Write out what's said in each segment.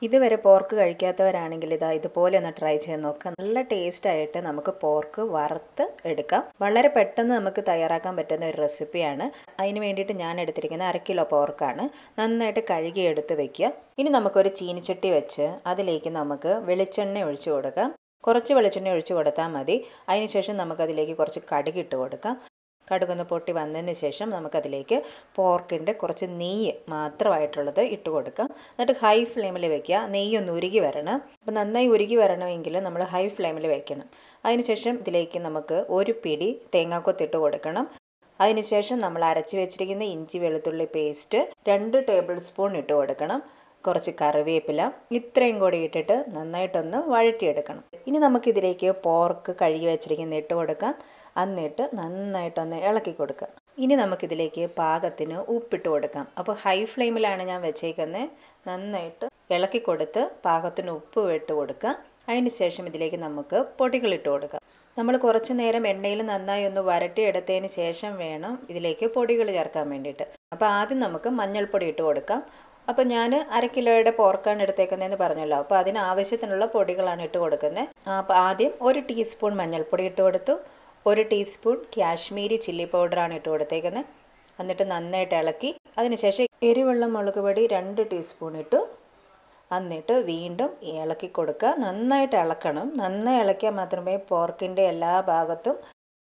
ഇതുവരെ പോർക്ക് കഴിക്കാത്തവരാണെങ്കിൽ ഇതുപോലെ ഒന്ന് ട്രൈ ചെയ്ത് നോക്കാം. നല്ല ടേസ്റ്റ് ആയിട്ട് നമുക്ക് പോർക്ക് വറുത്ത് എടുക്കാം. വളരെ പെട്ടെന്ന് നമുക്ക് തയ്യാറാക്കാൻ പറ്റുന്ന ഒരു റെസിപ്പിയാണ്. അതിന് വേണ്ടിയിട്ട് ഞാൻ എടുത്തിരിക്കുന്നത് 1/2 കിലോ പോർക്കാണ്. നന്നായിട്ട് കഴുകി എടുത്ത് വെക്കുക. ഇനി നമുക്കൊരു ചീനിച്ചട്ടി വെച്ച് അതിലേക്ക് നമുക്ക് വെളിച്ചെണ്ണ ഒഴിച്ചു കൊടുക്കാം. കുറച്ച് വെളിച്ചെണ്ണ ഒഴിച്ച് കൊടുത്താൽ മതി. അതിനുശേഷം നമുക്കതിലേക്ക് കുറച്ച് കടുകിട്ട് കൊടുക്കാം. കടുകൊന്ന് പൊട്ടി വന്നതിന് ശേഷം നമുക്കതിലേക്ക് പോർക്കിൻ്റെ കുറച്ച് നെയ്യ് മാത്രമായിട്ടുള്ളത് ഇട്ട് കൊടുക്കാം. എന്നിട്ട് ഹൈ ഫ്ലെയിമിൽ വെക്കുക. നെയ്യൊന്ന് ഉരുകി വരണം. അപ്പോൾ നന്നായി ഉരുകി വരണമെങ്കിൽ നമ്മൾ ഹൈ ഫ്ലെയിമിൽ വെക്കണം. അതിനുശേഷം ഇതിലേക്ക് നമുക്ക് ഒരു പിടി തേങ്ങാക്കൊത്തിട്ട് കൊടുക്കണം. അതിനുശേഷം നമ്മൾ അരച്ച് വെച്ചിരിക്കുന്ന ഇഞ്ചി വെളുത്തുള്ളി പേസ്റ്റ് 2 ടേബിൾ സ്പൂൺ ഇട്ട് കൊടുക്കണം. കുറച്ച് കറിവേപ്പില ഇത്രയും കൂടി ഇട്ടിട്ട് നന്നായിട്ടൊന്ന് വഴറ്റിയെടുക്കണം. ഇനി നമുക്കിതിലേക്ക് പോർക്ക് കഴുകി വെച്ചിരിക്കുന്ന ഇട്ട് കൊടുക്കാം. എന്നിട്ട് നന്നായിട്ടൊന്ന് ഇളക്കി കൊടുക്കുക. ഇനി നമുക്കിതിലേക്ക് പാകത്തിന് ഉപ്പിട്ട് കൊടുക്കാം. അപ്പോൾ ഹൈ ഫ്ലെയിമിലാണ് ഞാൻ വെച്ചേക്കുന്നത്. നന്നായിട്ട് ഇളക്കി കൊടുത്ത് പാകത്തിന് ഉപ്പ് ഇട്ട് കൊടുക്കുക. അതിന് ശേഷം ഇതിലേക്ക് നമുക്ക് പൊടികളിട്ട് കൊടുക്കാം. നമ്മൾ കുറച്ച് നേരം എണ്ണയിൽ നന്നായി ഒന്ന് വരട്ടിയെടുത്തതിന് ശേഷം വേണം ഇതിലേക്ക് പൊടികൾ ചേർക്കാൻ വേണ്ടിയിട്ട്. അപ്പോൾ ആദ്യം നമുക്ക് മഞ്ഞൾപ്പൊടി ഇട്ട് കൊടുക്കാം. അപ്പോൾ ഞാൻ 1/2 കിലോയുടെ പോർക്കാണ് എടുത്തേക്കുന്നതെന്ന് പറഞ്ഞല്ലോ. അപ്പോൾ അതിന് ആവശ്യത്തിനുള്ള പൊടികളാണ് ഇട്ട് കൊടുക്കുന്നത്. അപ്പോൾ ആദ്യം 1 ടീസ്പൂൺ മഞ്ഞൾപ്പൊടി ഇട്ട് കൊടുത്തു. 1 ടീസ്പൂൺ കാശ്മീരി ചില്ലി പൗഡറാണ് ഇട്ട് കൊടുത്തേക്കുന്നത്. എന്നിട്ട് നന്നായിട്ട് ഇളക്കി. അതിനുശേഷം എരിവുള്ള മുളക് പൊടി 2 ടീസ്പൂൺ ഇട്ടു. എന്നിട്ട് വീണ്ടും ഇളക്കി കൊടുക്കുക. നന്നായിട്ട് ഇളക്കണം. നന്നായി ഇളക്കിയാൽ മാത്രമേ പോർക്കിൻ്റെ എല്ലാ ഭാഗത്തും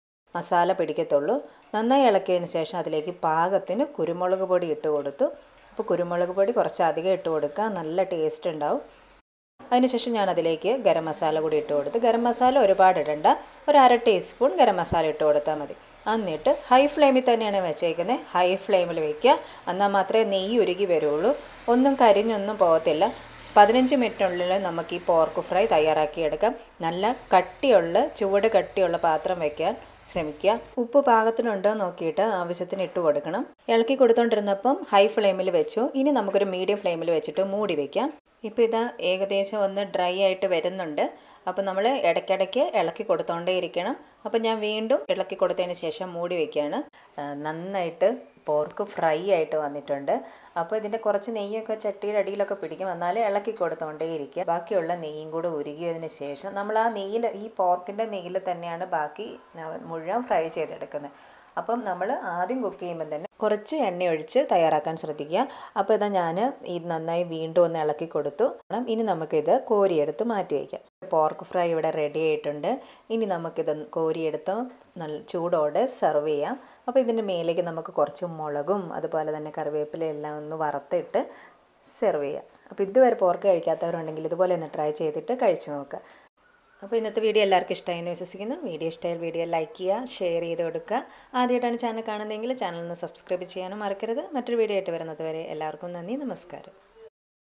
മസാല പിടിക്കത്തുള്ളൂ. നന്നായി ഇളക്കിയതിന് ശേഷം അതിലേക്ക് പാകത്തിന് കുരുമുളക് പൊടി ഇട്ട് കൊടുത്തു. അപ്പോൾ കുരുമുളക് പൊടി കുറച്ച് അധികം ഇട്ട് കൊടുക്കുക. നല്ല ടേസ്റ്റ് ഉണ്ടാവും. അതിനുശേഷം ഞാൻ അതിലേക്ക് ഗരം മസാല കൂടി ഇട്ട് കൊടുത്തു. ഗരം മസാല ഒരുപാട് ഇടണ്ട. 1/2 ടീസ്പൂൺ ഗരം മസാല ഇട്ട് കൊടുത്താൽ മതി. എന്നിട്ട് ഹൈ ഫ്ലെയിമിൽ തന്നെയാണ് വെച്ചേക്കുന്നത്. ഹൈ ഫ്ലെയിമിൽ വയ്ക്കുക. എന്നാൽ മാത്രമേ നെയ്യ് ഉരുകി വരുള്ളൂ. ഒന്നും കരിഞ്ഞൊന്നും പോകത്തില്ല. 15 മിനിറ്റിനുള്ളിൽ നമുക്ക് ഈ പോർക്ക് ഫ്രൈ തയ്യാറാക്കിയെടുക്കാം. നല്ല കട്ടിയുള്ള ചുവട് കട്ടിയുള്ള പാത്രം വയ്ക്കാൻ ശ്രമിക്കുക. ഉപ്പ് പാകത്തിനുണ്ടോ നോക്കിയിട്ട് ആവശ്യത്തിന് ഇട്ട് കൊടുക്കണം. ഇളക്കി കൊടുത്തോണ്ടിരുന്നപ്പം ഹൈ ഫ്ലെയിമിൽ വെച്ചു. ഇനി നമുക്കൊരു മീഡിയം ഫ്ലെയിമിൽ വെച്ചിട്ട് മൂടി വയ്ക്കാം. ഇപ്പോൾ ഇതാ ഏകദേശം ഒന്ന് ഡ്രൈ ആയിട്ട് വരുന്നുണ്ട്. അപ്പോൾ നമ്മൾ ഇടയ്ക്കിടയ്ക്ക് ഇളക്കി കൊടുത്തോണ്ടേ ഇരിക്കണം. അപ്പോൾ ഞാൻ വീണ്ടും ഇളക്കി കൊടുത്തതിന് ശേഷം മൂടി വയ്ക്കുകയാണ്. നന്നായിട്ട് പോർക്ക് ഫ്രൈ ആയിട്ട് വന്നിട്ടുണ്ട്. അപ്പോൾ ഇതിൻ്റെ കുറച്ച് നെയ്യൊക്കെ ചട്ടിയുടെ അടിയിലൊക്കെ പിടിക്കും. എന്നാലും ഇളക്കി കൊടുത്തോണ്ടേ ഇരിക്കുക. ബാക്കിയുള്ള നെയ്യും കൂടെ ഉരുകിയതിന് ശേഷം നമ്മൾ ആ നെയ്യിൽ ഈ പോർക്കിൻ്റെ നെയ്യിൽ തന്നെയാണ് ബാക്കി മുഴുവൻ ഫ്രൈ ചെയ്തെടുക്കുന്നത്. അപ്പം നമ്മൾ ആദ്യം കുക്ക് ചെയ്യുമ്പോൾ തന്നെ കുറച്ച് എണ്ണ ഒഴിച്ച് തയ്യാറാക്കാൻ ശ്രദ്ധിക്കുക. അപ്പോൾ ഇതാ ഞാൻ ഇത് നന്നായി വീണ്ടും ഒന്ന് ഇളക്കി കൊടുത്തു. ഇനി നമുക്കിത് കോരിയെടുത്ത് മാറ്റി വയ്ക്കാം. പോർക്ക് ഫ്രൈ ഇവിടെ റെഡി ആയിട്ടുണ്ട്. ഇനി നമുക്കിത് കോരിയെടുത്ത് നല്ല ചൂടോടെ സെർവ് ചെയ്യാം. അപ്പോൾ ഇതിൻ്റെ മേലേക്ക് നമുക്ക് കുറച്ച് മുളകും അതുപോലെ തന്നെ കറിവേപ്പില എല്ലാം ഒന്ന് വറുത്തിട്ട് സെർവ് ചെയ്യാം. അപ്പോൾ ഇതുവരെ പോർക്ക് കഴിക്കാത്തവരുണ്ടെങ്കിൽ ഇതുപോലെ ഒന്ന് ട്രൈ ചെയ്തിട്ട് കഴിച്ച് നോക്കുക. അപ്പോൾ ഇന്നത്തെ വീഡിയോ എല്ലാവർക്കും ഇഷ്ടമായെന്ന് വിശ്വസിക്കുന്നു. വീഡിയോ ഇഷ്ടമായാൽ വീഡിയോ ലൈക്ക് ചെയ്യുക, ഷെയർ ചെയ്ത് കൊടുക്കുക. ആദ്യമായിട്ടാണ് ചാനൽ കാണുന്നതെങ്കിൽ ചാനൽ ഒന്ന് സബ്സ്ക്രൈബ് ചെയ്യാനും മറക്കരുത്. മറ്റൊരു വീഡിയോ ആയിട്ട് വരുന്നത് വരെ എല്ലാവർക്കും നന്ദി, നമസ്കാരം.